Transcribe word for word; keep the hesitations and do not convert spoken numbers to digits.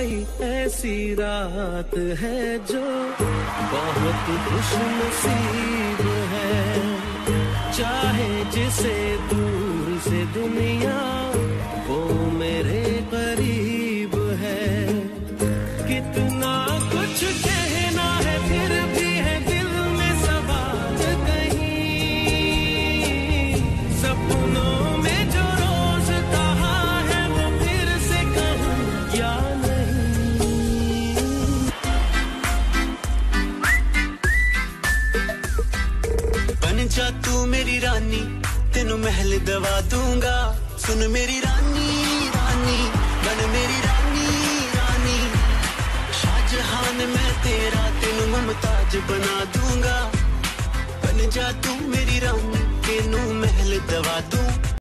कोई ऐसी रात है जो बहुत खुशनसीब है। चाहे जिसे दूर से दुनिया वो मेरे करीब है। कितना कुछ कहना है फिर भी है दिल में सवाल कहीं। सपनों में जो रोज कहा है वो फिर से कहूँ या नहीं। बन जा तू मेरी रानी, तेनू महल दवा दूंगा। सुन मेरी रानी रानी, बन मेरी रानी रानी। शाहजहान मैं तेरा, तेनू मुमताज बना दूंगा। बन जा तू मेरी रानी, तेनू महल दवा दूं।